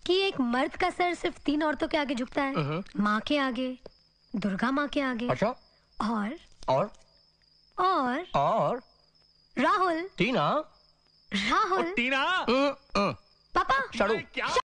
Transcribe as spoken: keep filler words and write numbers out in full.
कि एक मर्द का सर सिर्फ तीन औरतों के आगे झुकता है, माँ के आगे, दुर्गा माँ के आगे, अच्छा, और और और और राहुल, टीना, राहुल, टीना, पापा, शाड़ू।